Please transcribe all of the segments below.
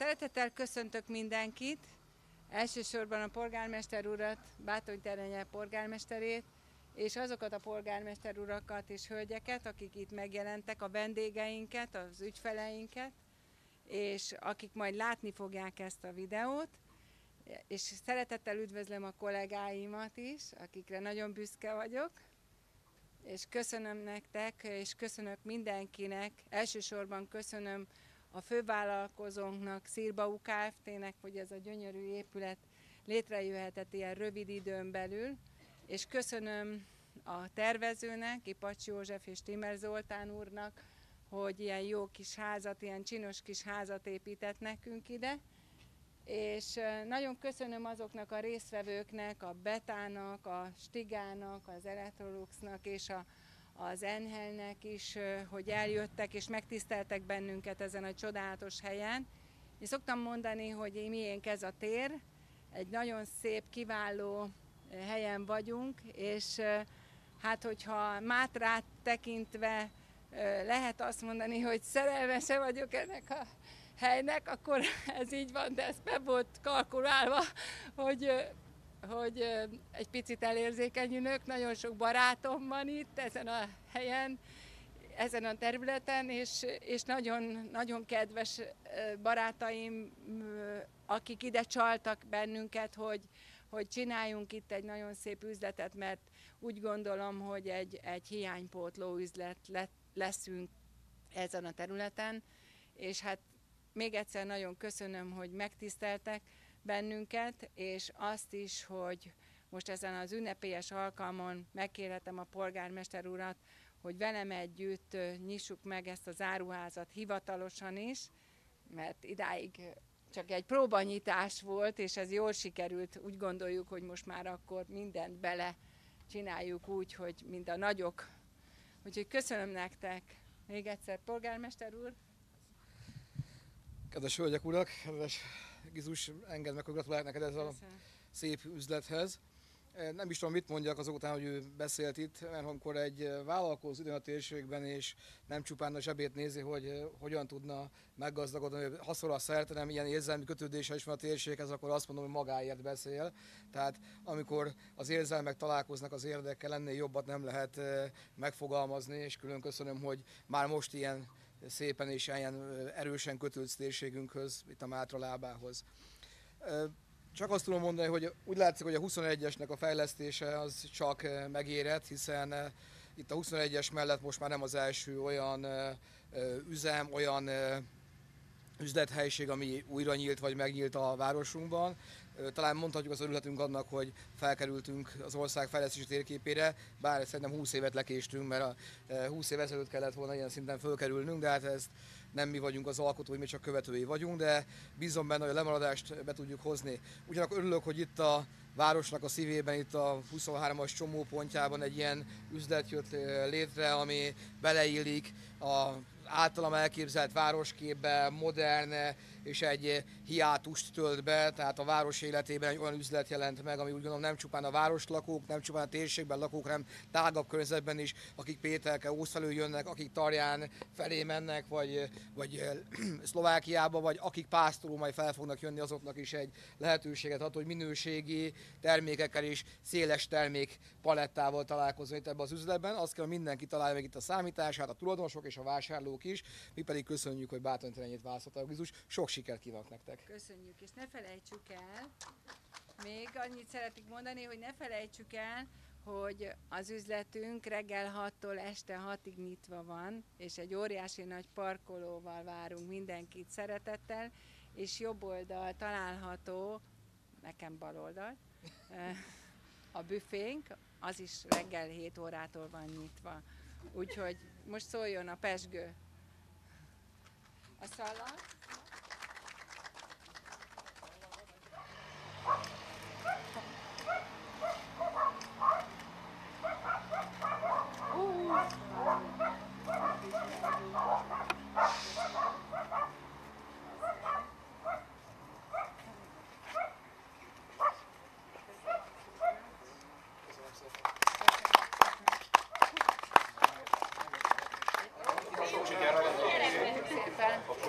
Szeretettel köszöntök mindenkit, elsősorban a polgármester urat, Bátony Terenye polgármesterét, és azokat a polgármester urakat és hölgyeket, akik itt megjelentek, a vendégeinket, az ügyfeleinket, és akik majd látni fogják ezt a videót. És szeretettel üdvözlöm a kollégáimat is, akikre nagyon büszke vagyok. És köszönöm nektek, és köszönök mindenkinek, elsősorban köszönöm a fővállalkozónknak, Szirbau Kft-nek, hogy ez a gyönyörű épület létrejöhetett ilyen rövid időn belül, és köszönöm a tervezőnek, Ipacsi József és Timmer Zoltán úrnak, hogy ilyen jó kis házat, ilyen csinos kis házat épített nekünk ide, és nagyon köszönöm azoknak a résztvevőknek, a Betának, a Stigának, az Electroluxnak és az Enhelnek is, hogy eljöttek és megtiszteltek bennünket ezen a csodálatos helyen. Én szoktam mondani, hogy miénk ez a tér, egy nagyon szép, kiváló helyen vagyunk, és hát hogyha Mátrát tekintve lehet azt mondani, hogy szerelmese vagyok ennek a helynek, akkor ez így van, de ez be volt kalkulálva, hogy egy picit elérzékenyülök. Nagyon sok barátom van itt ezen a helyen, ezen a területen, és nagyon, nagyon kedves barátaim, akik ide csaltak bennünket, hogy csináljunk itt egy nagyon szép üzletet, mert úgy gondolom, hogy egy hiánypótló üzlet leszünk ezen a területen, és hát még egyszer nagyon köszönöm, hogy megtiszteltek bennünket, és azt is, hogy most ezen az ünnepélyes alkalmon megkérhetem a polgármester urat, hogy velem együtt nyissuk meg ezt az áruházat hivatalosan is, mert idáig csak egy próbanyitás volt, és ez jól sikerült. Úgy gondoljuk, hogy most már akkor mindent bele csináljuk úgy, hogy mind a nagyok. Úgyhogy köszönöm nektek még egyszer, polgármester úr. Kedves hölgyek, urak, kedves Gizus, engedd meg, hogy gratulálok neked ez a szép üzlethez. Nem is tudom, mit mondjak azután, hogy ő beszélt itt, mert amikor egy vállalkozó idő a térségben, és nem csupán a zsebét nézi, hogy hogyan tudna meggazdagodni, haszonra szerte, nem ilyen érzelmi kötődése is van a térséghez, akkor azt mondom, hogy magáért beszél. Tehát amikor az érzelmek találkoznak az érdekkel, ennél jobbat nem lehet megfogalmazni, és külön köszönöm, hogy már most ilyen szépen és ilyen erősen kötődsz térségünkhöz, itt a Mátra lábához. Csak azt tudom mondani, hogy úgy látszik, hogy a 21-esnek a fejlesztése az csak megérett, hiszen itt a 21-es mellett most már nem az első olyan üzem, olyan üzlethelység, ami újra nyílt vagy megnyílt a városunkban. Talán mondhatjuk, az örülhetünk annak, hogy felkerültünk az ország fejlesztési térképére, bár szerintem 20 évet lekéstünk, mert a 20 év ezelőtt kellett volna ilyen szinten fölkerülnünk, de hát ezt nem mi vagyunk az alkotói, mi csak követői vagyunk, de bízom benne, hogy a lemaradást be tudjuk hozni. Ugyanakkor örülök, hogy itt a városnak a szívében, itt a 23-as csomópontjában egy ilyen üzlet jött létre, ami beleillik a általam elképzelt városképbe, modern és egy hiátust tölt be, tehát a város életében egy olyan üzlet jelent meg, ami úgy gondolom nem csupán a városlakók, nem csupán a térségben lakók, hanem tágabb környezetben is, akik Péterke, Ósz felől jönnek, akik Tarján felé mennek, vagy Szlovákiába, vagy akik Pásztorul majd fel fognak jönni, azoknak is egy lehetőséget ad, hogy minőségi termékekkel és széles termék palettával találkozni itt ebben az üzletben. Azt kell, hogy mindenki találja meg itt a számítását, a tulajdonosok és a vásárlók is. Mi pedig köszönjük, hogy Bátony Terenyét választottak. Gizus, sok sikert kívánok nektek! Köszönjük, és ne felejtsük el, még annyit szeretnék mondani, hogy ne felejtsük el, hogy az üzletünk reggel 6-tól este 6-ig nyitva van, és egy óriási nagy parkolóval várunk mindenkit szeretettel, és jobb oldal található, nekem bal oldal, a büfénk, az is reggel 7 órától van nyitva. Úgyhogy most szóljon a pezsgő. A szalag.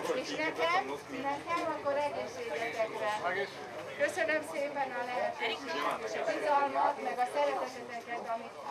És nekem akkor egészségetekre. Köszönöm szépen a lehetőséget, és a bizalmat, meg a szereteteteket, amit